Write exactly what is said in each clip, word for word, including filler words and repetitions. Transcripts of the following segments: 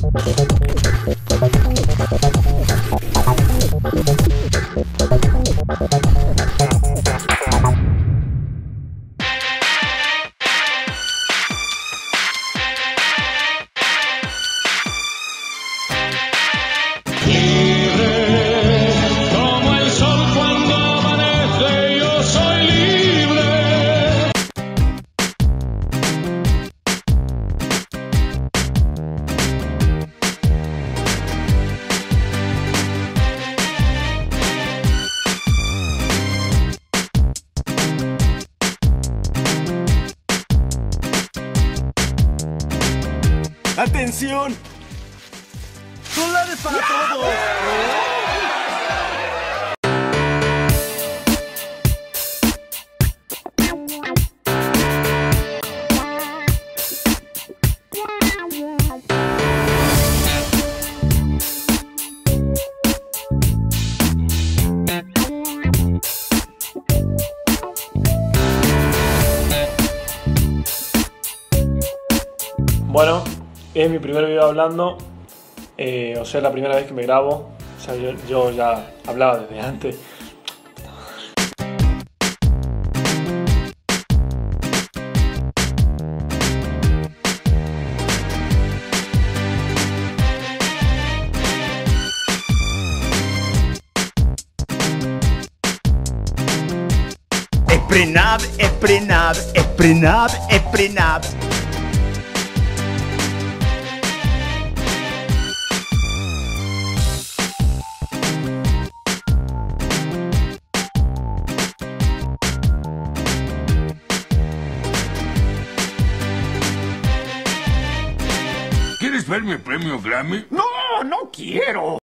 ¡Atención! ¡Dólares para todos! Bueno, es mi primer video hablando, eh, o sea, la primera vez que me grabo. O sea, yo, yo ya hablaba desde antes. Esprenab, esprenab, esprenab, esprenab. ¿Quieres ver mi premio Grammy? ¡No, no quiero!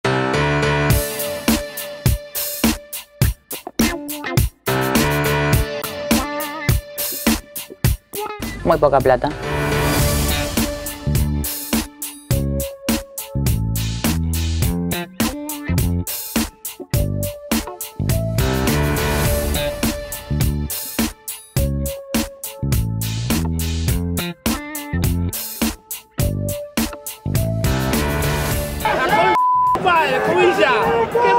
Muy poca plata. ¡Padre, comilla! ¡Qué